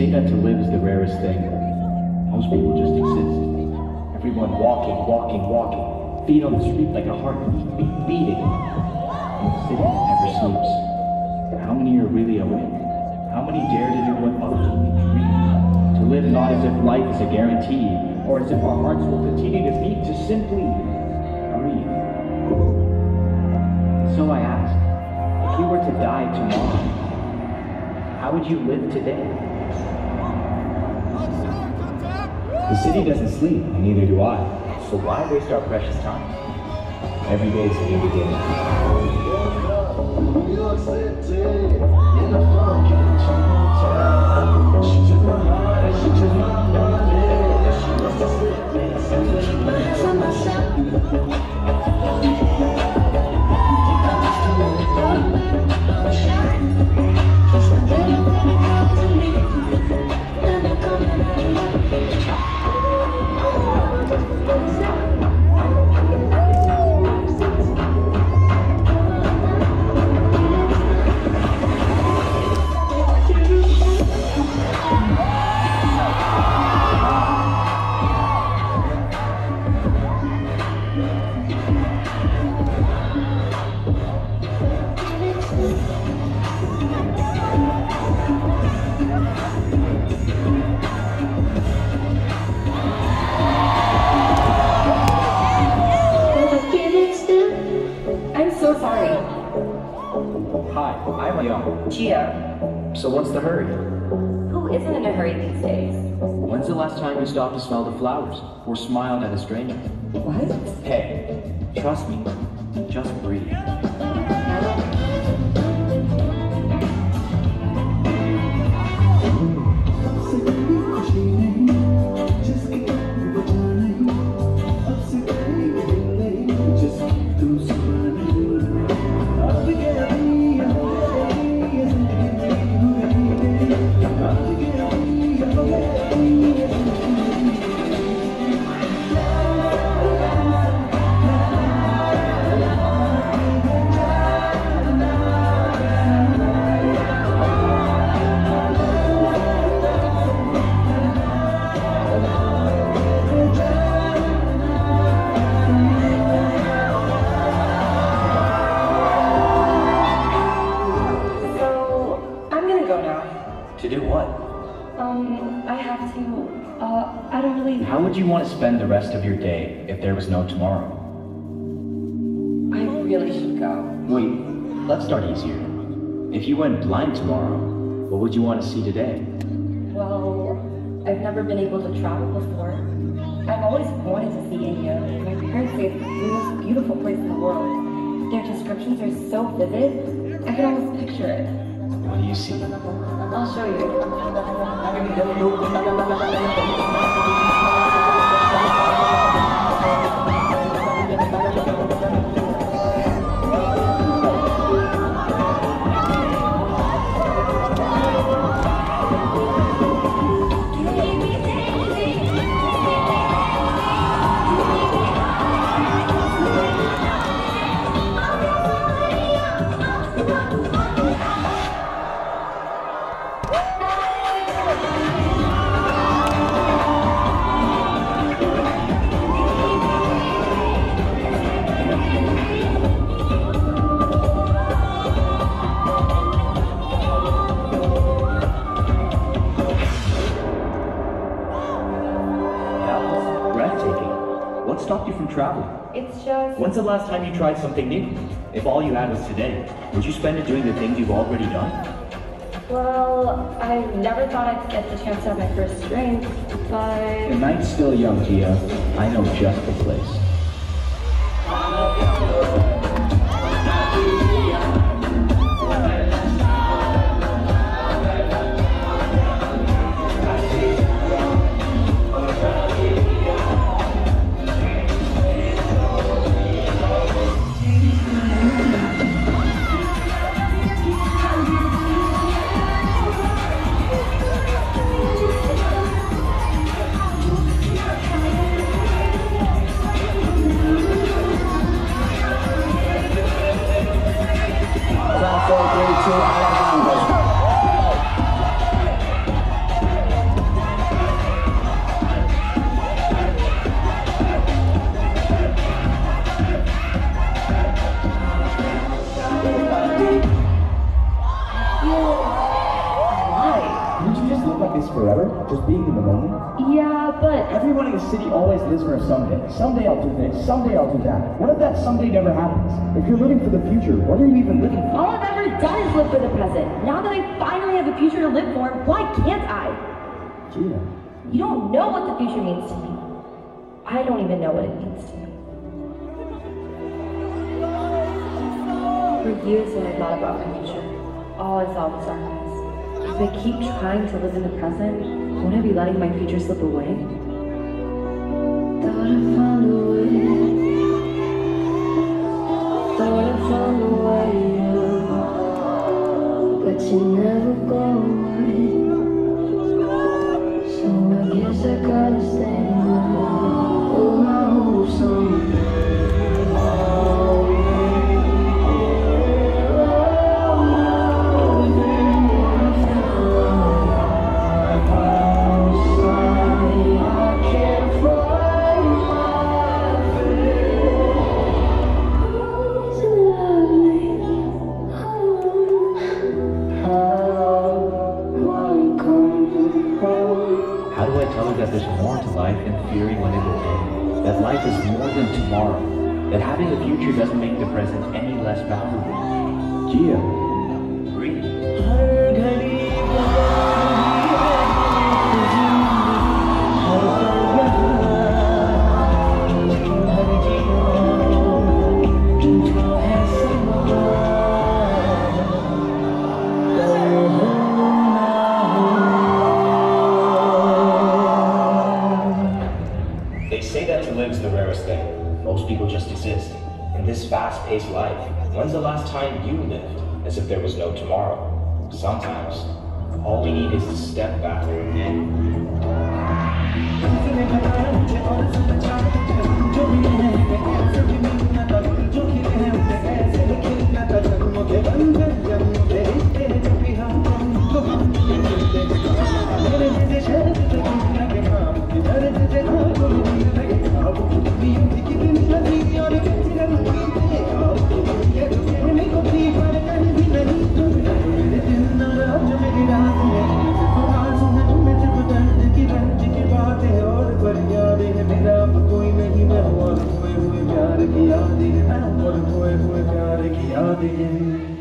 say that to live is the rarest thing. Most people just exist. Everyone walking, feet on the street like a heartbeat, beating. And the city that never sleeps. How many are really awake? How many dare to do what others only dream? To live not as if life is a guarantee, or as if our hearts will continue to beat, to simply breathe. And so I ask, if you were to die tomorrow, how would you live today? The city doesn't sleep, and neither do I. So why waste our precious time? Every day is a new beginning. New York City, in the fucking town. She took my heart, she took my money. She must have slipped me something. So what's the hurry? Who isn't in a hurry these days? When's the last time you stopped to smell the flowers? Or smiled at a stranger? What? Hey, trust me. Just breathe. How would you want to spend the rest of your day if there was no tomorrow? I really should go. Wait, let's start easier. If you went blind tomorrow, what would you want to see today? Well, I've never been able to travel before. I've always wanted to see India. My parents say it's the most beautiful place in the world. Their descriptions are so vivid, I can almost picture it. What do you see? I'll show you. Traveling. It's just... When's the last time you tried something new? If all you had was today, would you spend it doing the things you've already done? Well, I never thought I'd get the chance to have my first drink, but... The night's still young, Gia. I know just the place. forever, just being in the moment. Yeah, but Everyone in the city always lives for a someday. Someday I'll do this, someday I'll do that. What if that someday never happens? If you're living for the future, what are you even living for? all I've ever done is live for the present. Now that I finally have a future to live for, why can't I? Gia. You don't know what the future means to me. I don't even know what it means to me. For years when I thought about my future, all I saw was darkness. If I keep trying to live in the present, won't I be letting my future slip away? Thought I found a way. Thought I found a way, but you never go away. So I guess I gotta stay. Hold my hopes on. How do I tell her that there's more to life than fearing when it will end? That life is more than tomorrow. That having a future doesn't make the present any less valuable. Gia. Breathe. They say that to live's the rarest thing. Most people just exist. In this fast-paced life, when's the last time you lived as if there was no tomorrow? Sometimes, all we need is to step back याद